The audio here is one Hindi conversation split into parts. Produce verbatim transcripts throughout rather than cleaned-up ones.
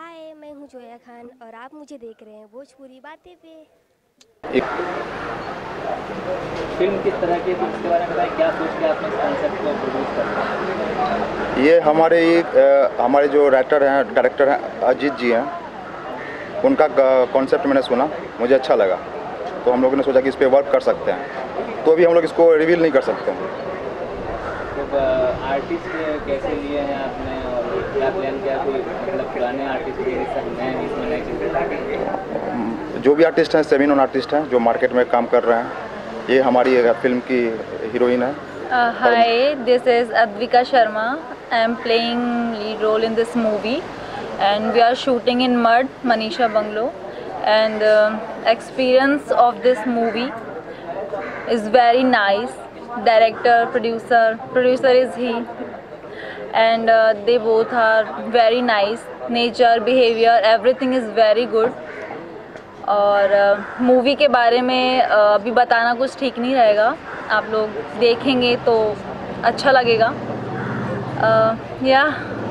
हाय, मैं हूँ जोया खान और आप मुझे देख रहे हैं भोजपुरी बातें पे। एक फिल्म किस तरह की है, फिल्म के बारे में बताएं, क्या सोच के आपने इस कॉन्सेप्ट को प्रोड्यूस करते ये हमारे अ, हमारे जो राइटर हैं, डायरेक्टर हैं, अजीत जी हैं, उनका कॉन्सेप्ट मैंने सुना, मुझे अच्छा लगा, तो हम लोगों ने सोचा कि इस पे वर्क कर सकते हैं। तो अभी हम लोग इसको रिवील नहीं कर सकते हैं। तो आर्टिस्ट कैसे लिए हैं आपने और क्या प्लान किया, कोई मतलब पुराने आर्टिस्ट के सब नए इसमें नई चीज़ें? जो भी आर्टिस्ट हैं सेमी नॉन आर्टिस्ट हैं जो मार्केट में काम कर रहे हैं। ये हमारी फिल्म की हीरोइन है। Hi, this is Advika Sharma. I am playing lead role in this movie and we are shooting in mud, Manisha Bungalow, and uh, experience of this movie is very nice. Director, producer, producer is he, and uh, they both are very nice. Nature, behavior, everything is very good. और मूवी uh, के बारे में uh, अभी बताना कुछ ठीक नहीं रहेगा, आप लोग देखेंगे तो अच्छा लगेगा. या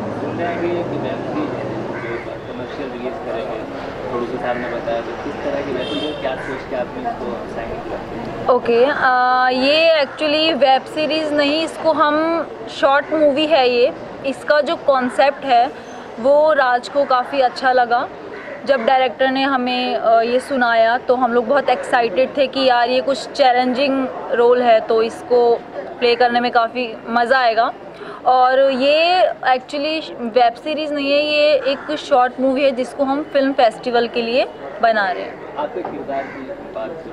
रिलीज करेंगे, प्रोड्यूसर साहब ने बताया, तो किस तरह की वेब क्या सोच के आपने इसको साइन किया? ओके, ये एक्चुअली वेब सीरीज़ नहीं, इसको हम शॉर्ट मूवी है. ये इसका जो कॉन्सेप्ट है वो राज को काफ़ी अच्छा लगा. जब डायरेक्टर ने हमें uh, ये सुनाया तो हम लोग बहुत एक्साइटेड थे कि यार ये कुछ चैलेंजिंग रोल है, तो इसको प्ले करने में काफ़ी मज़ा आएगा. और ये एक्चुअली वेब सीरीज़ नहीं है, ये एक शॉर्ट मूवी है जिसको हम फिल्म फेस्टिवल के लिए बना रहे हैं. आपके किरदार की बात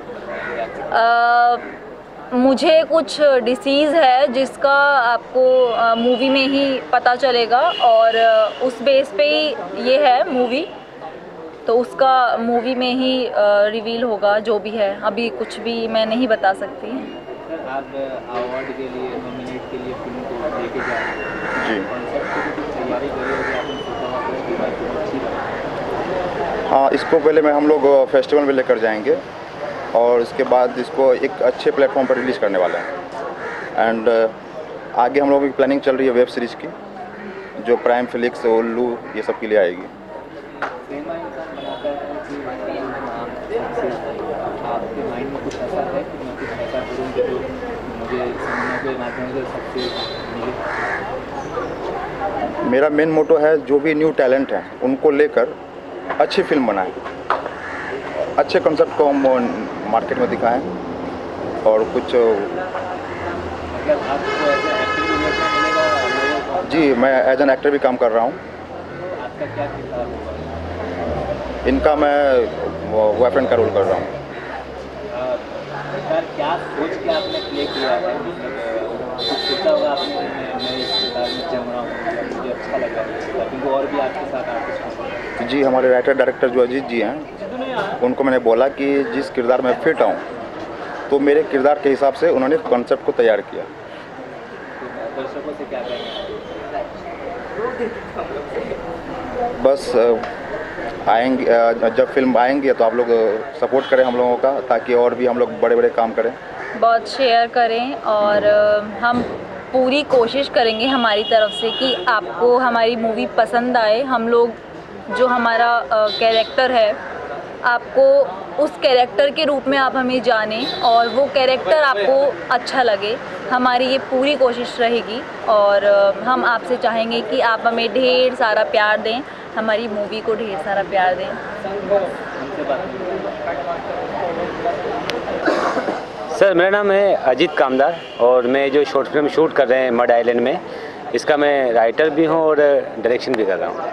आ, मुझे कुछ डिसीज़ है जिसका आपको मूवी में ही पता चलेगा, और उस बेस पे ही ये है मूवी, तो उसका मूवी में ही रिवील होगा जो भी है. अभी कुछ भी मैं नहीं बता सकती. सर, आप अवार्ड के लिए नॉमिनेट के लिए फिल्म को लेके जा रहे हैं जी, कॉन्सेप्ट की कुछ तैयारी करी होगी आपने, सोचा होगा कि बात तो अच्छी बात. हाँ, इसको पहले में हम लोग फेस्टिवल में लेकर जाएंगे और इसके बाद इसको एक अच्छे प्लेटफॉर्म पर रिलीज़ करने वाले हैं. एंड आगे हम लोगों की प्लानिंग चल रही है वेब सीरीज़ की, जो प्राइम, फ्लिक्स, उल्लू ये सब के लिए आएगी. सिनेमा इंसान बनाता है कि आपके माइंड में कुछ ऐसा है कि मैं कुछ ऐसा करूँ कि जो मुझे सिनेमा के माध्यम से सक्सेस मिले? मेरा मेन मोटो है जो भी न्यू टैलेंट है उनको लेकर अच्छी फिल्म बनाएं, अच्छे कंसेप्ट को हम मार्केट में दिखाएं, और कुछ अगर आपको ऐसा एक्टिंग मिलेगा? जी, मैं एज एन एक्टर भी काम कर रहा हूँ. आपका क्या किरदार होगा? इनका मैं बॉयफ्रेंड का रोल कर रहा हूँ. सर, क्या सोच के आपने प्ले किया है? मतलब कुछ सोचा होगा आपने, मैं इस किरदार में जम रहा हूँ, मुझे अच्छा लगा, क्योंकि और भी आपके साथ आर्टिस्ट. जी, हमारे राइटर डायरेक्टर जो अजीत जी हैं, उनको मैंने बोला कि जिस किरदार में फिट आऊँ, तो मेरे किरदार के हिसाब से उन्होंने कॉन्सेप्ट को तैयार किया. दर्शकों से क्या कहेंगे? बस आएंगे, जब फिल्म आएंगी तो आप लोग सपोर्ट करें हम लोगों का, ताकि और भी हम लोग बड़े बड़े काम करें, बहुत शेयर करें, और हम पूरी कोशिश करेंगे हमारी तरफ से कि आपको हमारी मूवी पसंद आए. हम लोग जो हमारा कैरेक्टर है, आपको उस कैरेक्टर के रूप में आप हमें जानें और वो कैरेक्टर आपको अच्छा लगे. हमारी ये पूरी कोशिश रहेगी, और हम आपसे चाहेंगे कि आप हमें ढेर सारा प्यार दें, हमारी मूवी को ढेर सारा प्यार दें. सर, मेरा नाम है अजीत कामदार और मैं जो शॉर्ट फिल्म शूट कर रहे हैं मड आइलैंड में, इसका मैं राइटर भी हूँ और डायरेक्शन भी कर रहा हूँ.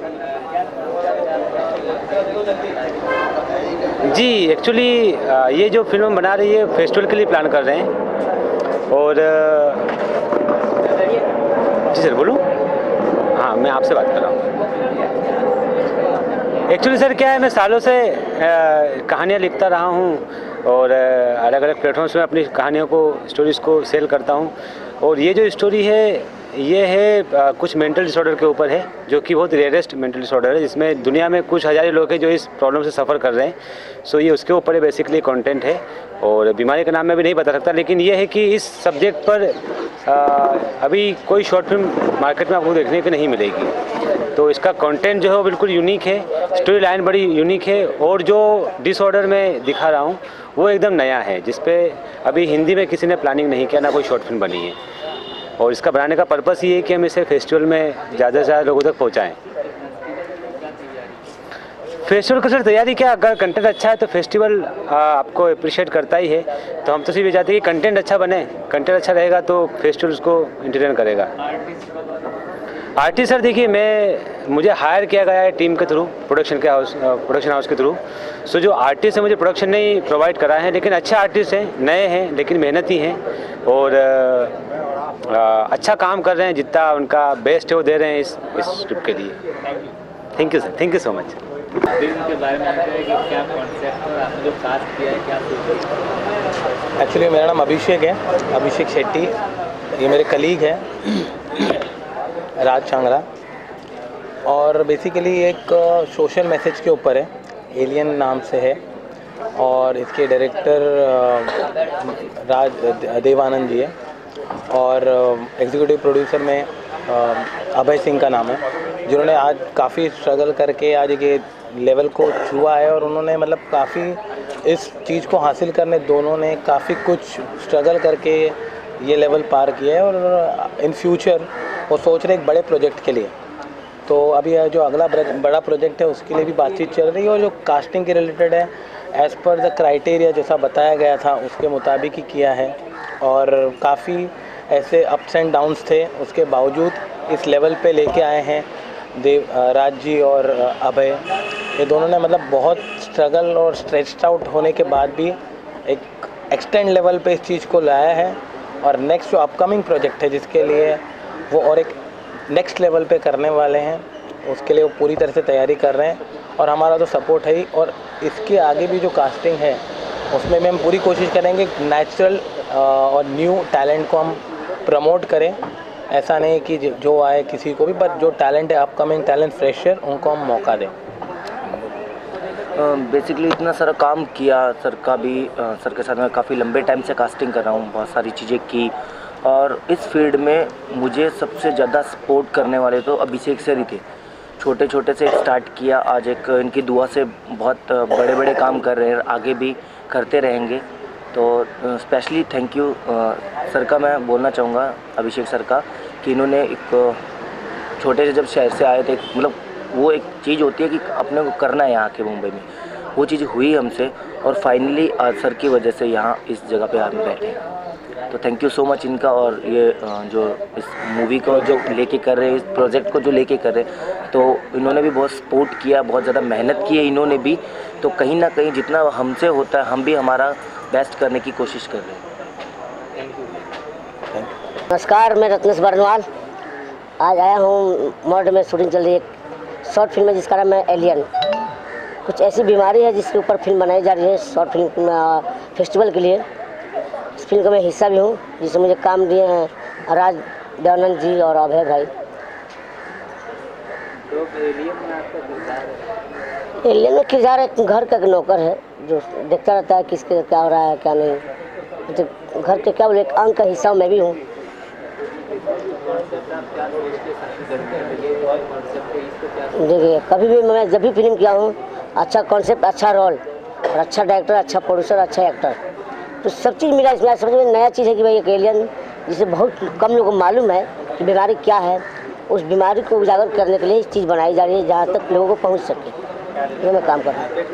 जी, एक्चुअली ये जो फिल्म बना रही है फेस्टिवल के लिए प्लान कर रहे हैं. और जी सर, बोलूँ? हाँ, मैं आपसे बात कर रहा हूँ. एक्चुअली सर क्या है, मैं सालों से कहानियाँ लिखता रहा हूँ और अलग अलग प्लेटफॉर्म्स में अपनी कहानियों को, स्टोरीज़ को सेल करता हूँ. और ये जो स्टोरी है ये है आ, कुछ मेंटल डिसऑर्डर के ऊपर है, जो कि बहुत रेयरेस्ट मेंटल डिसऑर्डर है, जिसमें दुनिया में कुछ हज़ार लोग हैं जो इस प्रॉब्लम से सफ़र कर रहे हैं. सो ये उसके ऊपर बेसिकली कंटेंट है, और बीमारी का नाम मैं भी नहीं बता सकता, लेकिन ये है कि इस सब्जेक्ट पर आ, अभी कोई शॉर्ट फिल्म मार्केट में आपको देखने को नहीं मिलेगी. तो इसका कंटेंट जो है वो बिल्कुल यूनिक है, स्टोरी लाइन बड़ी यूनिक है, और जो डिसऑर्डर में दिखा रहा हूँ वो एकदम नया है, जिस पे अभी हिंदी में किसी ने प्लानिंग नहीं किया, ना कोई शॉर्ट फिल्म बनी है। और इसका बनाने का पर्पस ये है कि हम इसे फेस्टिवल में ज़्यादा से ज़्यादा लोगों तक पहुँचाएँ। फेस्टिवल की सर तैयारी क्या, अगर कंटेंट अच्छा है तो फेस्टिवल आपको अप्रिशिएट करता ही है, तो हम तो सिर्फ ये चाहते हैं कि कंटेंट अच्छा बने, कंटेंट अच्छा रहेगा तो फेस्टिवल उसको एंटरटेन करेगा। आर्टिस्ट सर देखिए, मैं मुझे हायर किया गया है टीम के थ्रू, प्रोडक्शन के हाउस प्रोडक्शन हाउस के थ्रू। सो जो आर्टिस्ट है मुझे प्रोडक्शन नहीं प्रोवाइड करा है, लेकिन अच्छे आर्टिस्ट हैं, नए हैं लेकिन मेहनती हैं, और आ, आ, अच्छा काम कर रहे हैं, जितना उनका बेस्ट है वो दे रहे हैं इस इस स्क्रिप्ट के लिए। Thank you sir, thank you so much. Film के बारे में कि क्या कॉन्सेप्ट और आपने जो कास्ट किया है क्या सोचा? एक्चुअली मेरा नाम अभिषेक है, अभिषेक शेट्टी। ये मेरे कलीग हैं राज चांगरा, और बेसिकली एक सोशल मैसेज के ऊपर है, एलियन नाम से है, और इसके डायरेक्टर राज देवानंद जी है, और एग्जीक्यूटिव प्रोड्यूसर में अभय सिंह का नाम है, जिन्होंने आज काफ़ी स्ट्रगल करके आज ये लेवल को छुआ है, और उन्होंने मतलब काफ़ी इस चीज़ को हासिल करने दोनों ने काफ़ी कुछ स्ट्रगल करके ये लेवल पार किया है, और इन फ्यूचर वो सोच रहे एक बड़े प्रोजेक्ट के लिए। तो अभी जो अगला बड़ा प्रोजेक्ट है उसके लिए भी बातचीत चल रही है, और जो कास्टिंग के रिलेटेड है एज़ पर द क्राइटेरिया जैसा बताया गया था उसके मुताबिक ही किया है, और काफ़ी ऐसे अप्स एंड डाउन्स थे, उसके बावजूद इस लेवल पे लेके आए हैं देव राज जी और अभय। ये दोनों ने मतलब बहुत स्ट्रगल और स्ट्रेच्ड आउट होने के बाद भी एक एक्सटेंड लेवल पे इस चीज़ को लाया है, और नेक्स्ट जो अपकमिंग प्रोजेक्ट है जिसके लिए वो और एक नेक्स्ट लेवल पे करने वाले हैं, उसके लिए वो पूरी तरह से तैयारी कर रहे हैं, और हमारा तो सपोर्ट है ही। और इसके आगे भी जो कास्टिंग है उसमें भी हम पूरी कोशिश करेंगे नेचुरल और न्यू टैलेंट को हम प्रमोट करें। ऐसा नहीं कि जो आए किसी को भी, बट जो टैलेंट है अपकमिंग टैलेंट फ्रेशर उनको हम मौका दें। बेसिकली uh, इतना सारा काम किया सर का भी, uh, सर के साथ मैं काफ़ी लंबे टाइम से कास्टिंग कर रहा हूँ, बहुत सारी चीज़ें की, और इस फील्ड में मुझे सबसे ज़्यादा सपोर्ट करने वाले तो अभिषेक सर ही थे। छोटे छोटे से स्टार्ट किया, आज एक इनकी दुआ से बहुत बड़े बड़े काम कर रहे हैं, आगे भी करते रहेंगे। तो स्पेशली थैंक यू सर का मैं बोलना चाहूँगा, अभिषेक सर का, कि इन्होंने एक छोटे से जब शहर से आए थे, मतलब वो एक चीज़ होती है कि अपने को करना है यहाँ के मुंबई में, वो चीज़ हुई हमसे, और फाइनली आज सर की वजह से यहाँ इस जगह पे हम बैठे। तो थैंक यू सो मच इनका, और ये जो इस मूवी को जो लेके कर रहे हैं, इस प्रोजेक्ट को जो लेके कर रहे हैं, तो इन्होंने भी बहुत सपोर्ट किया, बहुत ज़्यादा मेहनत की है इन्होंने भी। तो कहीं ना कहीं जितना हमसे होता है हम भी हमारा बेस्ट करने की कोशिश कर रहे हैं। नमस्कार, मैं रत्नेश बरनवाल। आज आया हूँ मर्ड में शूटिंग चल रही है शॉर्ट फिल्म है जिसका नाम है एलियन। कुछ ऐसी बीमारी है जिसके ऊपर फिल्म बनाई जा रही है शॉर्ट फिल्म फेस्टिवल के लिए। इस फिल्म का मैं हिस्सा भी हूँ, जिसमें मुझे काम दिए हैं राज देवानंद जी और अभय भाई। तो एलियन में आपका किरदार है? एलियन में किरदार एक घर का एक नौकर है जो देखता रहता है किसके क्या हो रहा है क्या नहीं, तो घर के क्या बोले एक अंग का हिस्सा मैं भी हूँ। देखिए, कभी भी मैं जब भी फिल्म किया हूँ, अच्छा कॉन्सेप्ट, अच्छा रोल, और अच्छा डायरेक्टर, अच्छा प्रोड्यूसर, अच्छा एक्टर, तो सब चीज़ मिला इसमें। समझ में नया चीज़ है कि भाई एक एलियन, जिसे बहुत कम लोगों को मालूम है कि बीमारी क्या है, उस बीमारी को उजागर करने के लिए इस चीज़ बनाई जा रही है जहाँ तक लोगों को पहुँच सके। ये मैं काम कर रहा हूँ।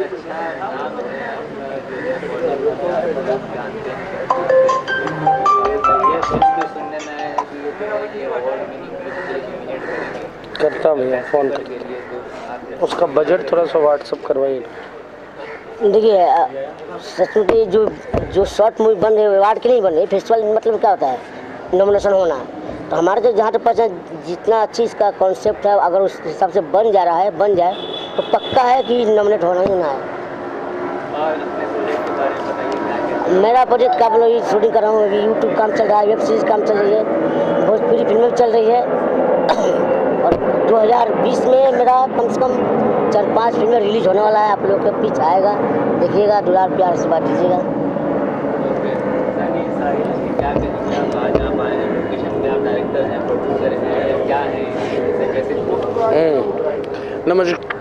करता भैया, फ़ोन कर, उसका बजट थोड़ा सा व्हाट्सअप करवाइए। देखिए, सच में जो जो शॉर्ट मूवी बन रही है अवार्ड के लिए बन रही है। फेस्टिवल मतलब क्या होता है, नॉमिनेशन होना। तो हमारे तो जहाँ तक पता जितना अच्छी इसका कॉन्सेप्ट है, अगर उस हिसाब से बन जा रहा है बन जाए तो पक्का है कि नॉमिनेट होना ही होना है। मेरा प्रोजेक्ट का बोलो शूटिंग कर रहा हूँ, अभी यूट्यूब काम चल रहा है, वेब सीरीज़ काम चल रही है, भोजपुरी फिल्में चल रही है, और दो हज़ार बीस में मेरा कम से कम चार पांच फिल्में रिलीज होने वाला है। आप लोग के बीच आएगा, देखिएगा, दुलार प्यार से बात कीजिएगा। डायरेक्टर हैं, प्रोड्यूसर हैं, क्या है, कैसे? नमस्कार।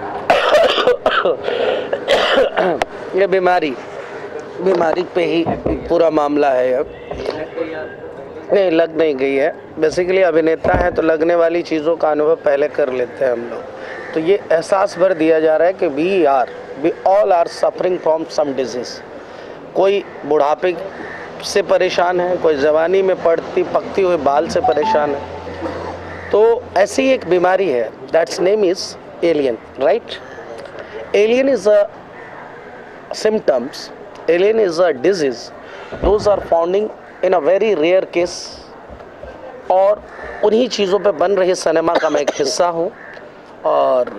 ये बीमारी बीमारी पे ही पूरा मामला है। अब नहीं लग नहीं गई है। बेसिकली अभिनेता है तो लगने वाली चीज़ों का अनुभव पहले कर लेते हैं हम लोग। तो ये एहसास भर दिया जा रहा है कि we are we all are suffering from some disease. कोई बुढ़ापे से परेशान है, कोई जवानी में पड़ती पकती हुई बाल से परेशान है। तो ऐसी एक बीमारी है, that's name is alien, right? Alien is a symptoms, alien is a disease, those are founding in a very rare case। और उन्हीं चीज़ों पे बन रही सिनेमा का मैं एक हिस्सा हूँ। और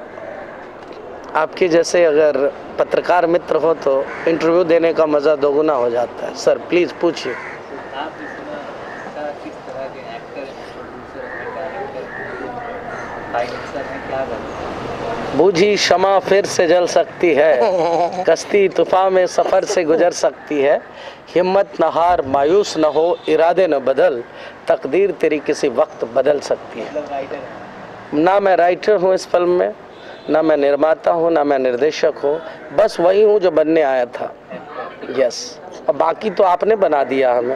आपके जैसे अगर पत्रकार मित्र हो तो इंटरव्यू देने का मज़ा दोगुना हो जाता है। सर प्लीज़ पूछिए। आप इसमें किस तरह के एक्टर, प्रोड्यूसर हैं, डायरेक्टर, फाइनेंसर हैं, क्या करते हैं? बूझी शमा फिर से जल सकती है, कश्ती तूफान में सफ़र से गुजर सकती है, हिम्मत न हार, मायूस न हो, इरादे न बदल, तकदीर तेरी किसी वक्त बदल सकती है। ना मैं राइटर हूँ इस फिल्म में, ना मैं निर्माता हूँ, ना मैं निर्देशक हूँ, बस वही हूँ जो बनने आया था। यस, और बाकी तो आपने बना दिया हमें।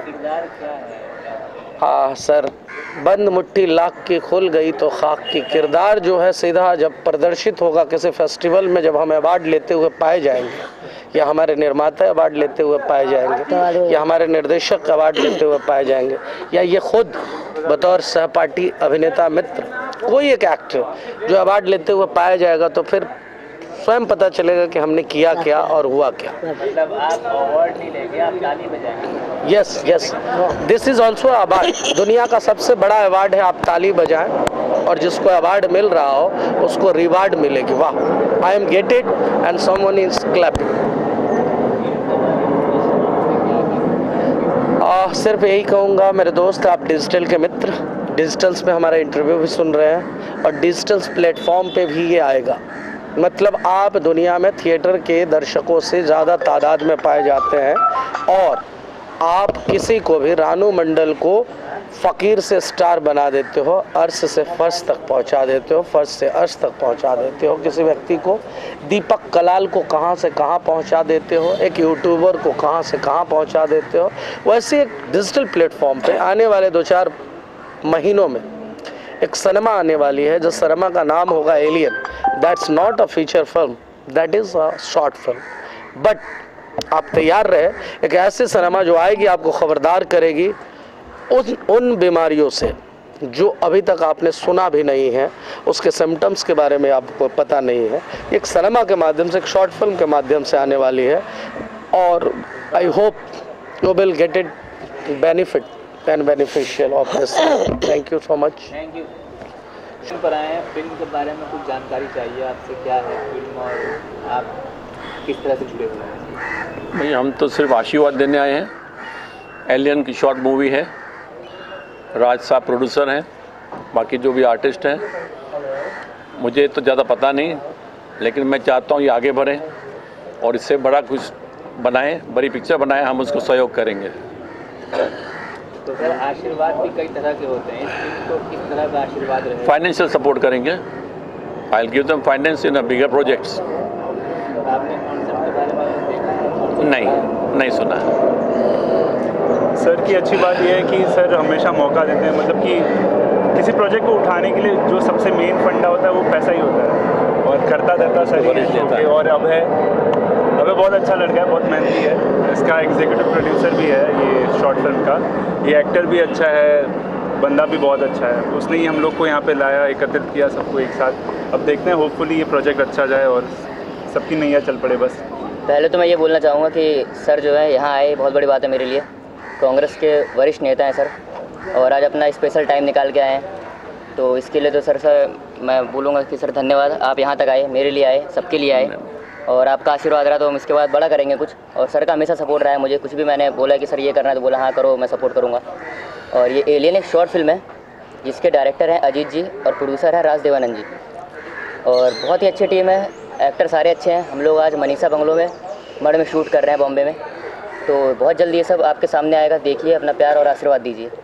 हाँ सर, बंद मुट्ठी लाख की खुल गई तो खाक की। किरदार जो है सीधा जब प्रदर्शित होगा किसी फेस्टिवल में, जब हम अवार्ड लेते हुए पाए जाएंगे, या हमारे निर्माता अवार्ड लेते हुए पाए जाएंगे, या हमारे निर्देशक अवार्ड लेते हुए पाए जाएंगे, या ये खुद बतौर सहपाठी अभिनेता मित्र कोई एक एक्टर जो अवार्ड लेते हुए पाया जाएगा, तो फिर स्वयं पता चलेगा कि हमने किया क्या और हुआ क्या। मतलब आप अवार्ड नहीं लेंगे, आप ताली बजाएंगे। Yes yes, this is also award. दुनिया का सबसे बड़ा अवार्ड है, आप ताली बजाएं, और जिसको अवार्ड मिल रहा हो उसको रिवार्ड मिलेगी। वाह, I am get it and someone is clapping. सिर्फ यही कहूँगा मेरे दोस्त, आप डिजिटल के मित्र, डिजिटल्स में हमारा इंटरव्यू भी सुन रहे हैं, और डिजिटल्स प्लेटफॉर्म पे भी ये आएगा। मतलब आप दुनिया में थिएटर के दर्शकों से ज़्यादा तादाद में पाए जाते हैं, और आप किसी को भी, रानू मंडल को फ़कीर से स्टार बना देते हो, अर्श से फर्श तक पहुंचा देते हो, फर्श से अर्श तक पहुंचा देते हो। किसी व्यक्ति को, दीपक कलाल को कहां से कहां पहुंचा देते हो, एक यूट्यूबर को कहां से कहां पहुंचा देते हो। वैसे एक डिजिटल प्लेटफॉर्म पे आने वाले दो चार महीनों में एक सिनेमा आने वाली है, जो सिनेमा का नाम होगा alien. That's not a feature film, that is a short film. But आप तैयार रहे, एक ऐसे सिनेमा जो आएगी, आपको खबरदार करेगी उन उन बीमारियों से जो अभी तक आपने सुना भी नहीं है, उसके सिम्टम्स के बारे में आपको पता नहीं है। एक सिनेमा के माध्यम से, एक शॉर्ट फिल्म के माध्यम से आने वाली है, और I hope you will get it benefit and beneficial of this. Thank you so much. Thank you. Film पर आए हैं, फिल्म के बारे में कुछ जानकारी चाहिए आपसे, क्या है फिल्म और आप किस तरह से जुड़े हुए हैं? भाई हम तो सिर्फ आशीर्वाद देने आए हैं। एलियन की शॉर्ट मूवी है, राज साहब प्रोड्यूसर हैं, बाकी जो भी आर्टिस्ट हैं मुझे तो ज़्यादा पता नहीं, लेकिन मैं चाहता हूँ ये आगे बढ़ें और इससे बड़ा कुछ बनाएं, बड़ी पिक्चर बनाएं, हम उसको सहयोग करेंगे। तो सर आशीर्वाद भी कई तरह के होते हैं, इस फिल्म को किस तरह का आशीर्वाद रहेगा? फाइनेंशियल सपोर्ट करेंगे, I will give them finance in a bigger projects. आपने कॉन्सेप्ट के बारे में देखा है? नहीं नहीं सुना है। सर की अच्छी बात यह है कि सर हमेशा मौका देते हैं, मतलब कि किसी प्रोजेक्ट को उठाने के लिए जो सबसे मेन फंडा होता है वो पैसा ही होता है, और करता धरता सर ही। और अब है अब बहुत अच्छा लड़का है, बहुत मेहनती है, इसका एग्जीक्यूटिव प्रोड्यूसर भी है ये शॉर्ट फिल्म का, ये एक्टर भी अच्छा है, बंदा भी बहुत अच्छा है। उसने ही हम लोग को यहाँ पे लाया, एकत्रित किया सबको एक साथ। अब देखते हैं, होपफुली ये प्रोजेक्ट अच्छा जाए और सबकी नैया चल पड़े बस। पहले तो मैं ये बोलना चाहूँगा कि सर जो है यहाँ आए, बहुत बड़ी बात है मेरे लिए। कांग्रेस के वरिष्ठ नेता हैं सर, और आज अपना स्पेशल टाइम निकाल के आए हैं, तो इसके लिए तो सर सर मैं बोलूँगा कि सर धन्यवाद, आप यहाँ तक आए, मेरे लिए आए, सबके लिए आए, और आपका आशीर्वाद रहा तो हम इसके बाद बड़ा करेंगे कुछ। और सर का हमेशा सपोर्ट रहा है मुझे, कुछ भी मैंने बोला कि सर ये करना है तो बोला हाँ करो, मैं सपोर्ट करूँगा। और ये एलियन एक शॉर्ट फिल्म है जिसके डायरेक्टर हैं अजीत जी और प्रोड्यूसर है राज देवानंद जी, और बहुत ही अच्छी टीम है, एक्टर सारे अच्छे हैं। हम लोग आज मनीषा बंगलो में मड में शूट कर रहे हैं बॉम्बे में, तो बहुत जल्दी ये सब आपके सामने आएगा, देखिए, अपना प्यार और आशीर्वाद दीजिए।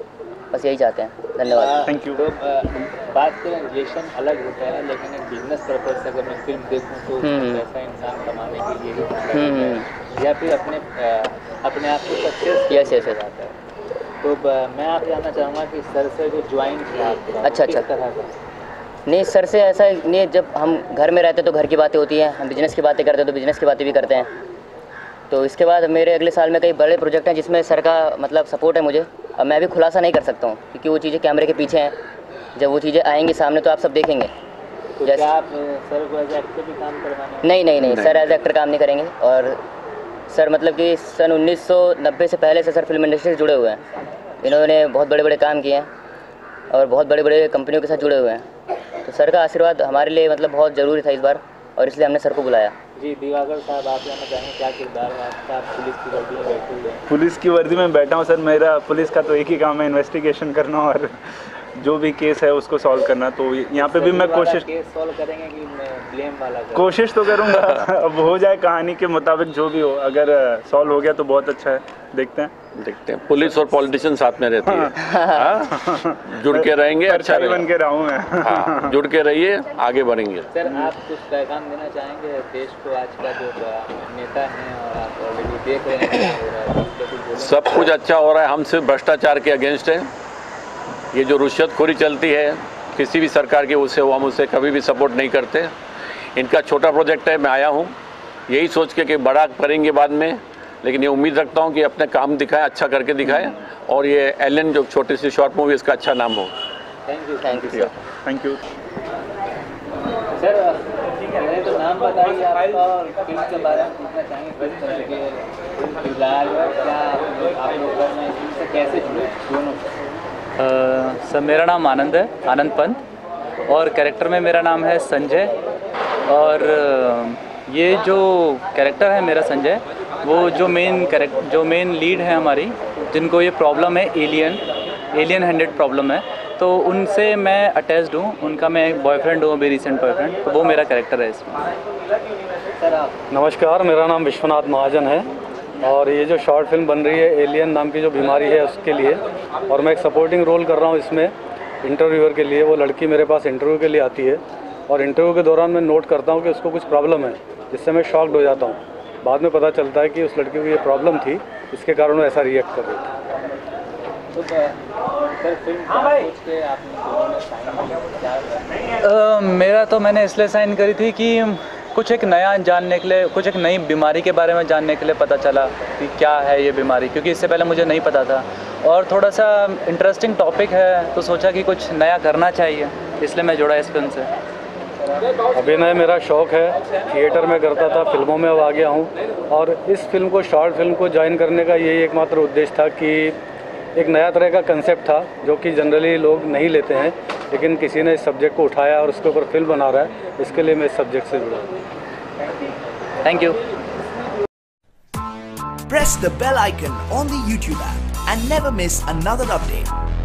बस यही चाहते हैं। धन्यवाद। Thank you. तो अ, बात करें रिलेशन अलग होता है, लेकिन एक बिजनेस पर्पज से अगर मैं फिल्म देखूँ तो हम्म। पैसा इंसान कमाने के लिए ही हम्म, होता है, या फिर अपने अ, अपने आप को सक्सेस यस यस यस आता है। तो ब- मैं आप जानना चाहूँगा कि सर से जो ज्वाइन किया आपका, अच्छा, किस अच्छा। तरह का? नहीं सर से ऐसा नहीं है, जब हम घर में रहते तो घर की बातें होती हैं, हम बिज़नेस की बातें करते हैं तो बिज़नेस की बातें भी करते हैं। तो इसके बाद मेरे अगले साल में कई बड़े प्रोजेक्ट हैं जिसमें सर का मतलब सपोर्ट है मुझे। अब मैं भी खुलासा नहीं कर सकता हूँ क्योंकि वो चीज़ें कैमरे के पीछे हैं, जब वो चीज़ें आएंगी सामने तो आप सब देखेंगे। तो जैसे क्या आप अ, सर को एज एक्टर भी काम करवाना? नहीं नहीं नहीं सर एज एक्टर काम नहीं करेंगे। और सर मतलब कि सन उन्नीस सौ नब्बे से पहले से सर फिल्म इंडस्ट्री से जुड़े हुए हैं। इन्होंने बहुत बड़े बड़े काम किए हैं और बहुत बड़े बड़े कंपनियों के साथ जुड़े हुए हैं। तो सर का आशीर्वाद हमारे लिए मतलब बहुत ज़रूरी था इस बार, और इसलिए हमने सर को बुलाया। जी दिवाकर साहब, आप जानना चाहेंगे क्या किरदार है आपका? आप पुलिस की वर्दी में बैठे हुए हैं। पुलिस की वर्दी में बैठा हूँ सर। मेरा पुलिस का तो एक ही काम है, इन्वेस्टिगेशन करना और जो भी केस है उसको सॉल्व करना। तो यहाँ पे भी मैं कोशिश केस सॉल्व करेंगे कि ब्लेम वाला करेंगे? कोशिश तो करूँगा। अब हो जाए कहानी के मुताबिक जो भी हो, अगर सॉल्व हो गया तो बहुत अच्छा है। देखते हैं देखते हैं। पुलिस और पॉलिटिशियन साथ में रहती है। हाँ? जुड़ के रहेंगे, अच्छा परछाई बन के रहा हूँ मैं। हाँ, जुड़ के रहिए, आगे बढ़ेंगे। सर आप कुछ पैगाम देना चाहेंगे देश को? आज का जो नेता हैं और आप ऑलरेडी देख रहे हैं क्या हो रहा है, तो कुछ बोलें? सब कुछ अच्छा हो रहा है। हम सिर्फ भ्रष्टाचार के अगेंस्ट है। ये जो रुश्वतखोरी चलती है किसी भी सरकार की, उससे वो हम उससे कभी भी सपोर्ट नहीं करते। इनका छोटा प्रोजेक्ट है, मैं आया हूँ यही सोच के कि बड़ा करेंगे बाद में, लेकिन ये उम्मीद रखता हूँ कि अपने काम दिखाएं, अच्छा करके दिखाएं, और ये एलियन जो छोटी सी शॉर्ट मूवी इसका अच्छा नाम हो। Thank you thank you sir. Thank you sir ठीक है, मेरे तो नाम बताइए आपका और फिल्म के बारे में पूछना चाहेंगे किस तरह के किरदार और क्या आप लोग कर रहे हैं, फिल्म से कैसे जुड़े दोनों? सर मेरा नाम आनंद है, आनंद पंत, और कैरेक्टर में मेरा नाम है संजय। और ये जो कैरेक्टर है मेरा संजय, वो जो मेन कैरेक्टर जो मेन लीड है हमारी, जिनको ये प्रॉब्लम है एलियन एलियन हैंडेड प्रॉब्लम है, तो उनसे मैं अटैच्ड हूँ। उनका मैं एक बॉयफ्रेंड हूँ, अभी रिसेंट बॉयफ्रेंड, तो वो मेरा कैरेक्टर है इसमें। नमस्कार, मेरा नाम विश्वनाथ महाजन है और ये जो शॉर्ट फिल्म बन रही है एलियन नाम की जो बीमारी है उसके लिए, और मैं एक सपोर्टिंग रोल कर रहा हूँ इसमें इंटरव्यूअर के लिए। वो लड़की मेरे पास इंटरव्यू के लिए आती है और इंटरव्यू के दौरान मैं नोट करता हूँ कि उसको कुछ प्रॉब्लम है, जिससे मैं शॉक्ड हो जाता हूँ। बाद में पता चलता है कि उस लड़की को ये प्रॉब्लम थी, इसके कारण वो ऐसा रिएक्ट कर रही थी। तो सर फिल्म सोच के आपने दोनों ने साइन किया? uh, मेरा तो मैंने इसलिए साइन करी थी कि कुछ एक नया जानने के लिए, कुछ एक नई बीमारी के बारे में जानने के लिए पता चला कि क्या है ये बीमारी, क्योंकि इससे पहले मुझे नहीं पता था। और थोड़ा सा इंटरेस्टिंग टॉपिक है तो सोचा कि कुछ नया करना चाहिए, इसलिए मैं जुड़ा इस फिल्म से। अभिनय मेरा शौक़ है, थिएटर में करता था, फिल्मों में अब आ गया हूँ। और इस फिल्म को, शॉर्ट फिल्म को ज्वाइन करने का यही एकमात्र उद्देश्य था कि एक नया तरह का कंसेप्ट था जो कि जनरली लोग नहीं लेते हैं, लेकिन किसी ने इस सब्जेक्ट को उठाया और उसके ऊपर फिल्म बना रहा है, इसके लिए मैं इस सब्जेक्ट से जुड़ा हूँ। Thank you. Press the bell icon on the YouTube app and never miss another update.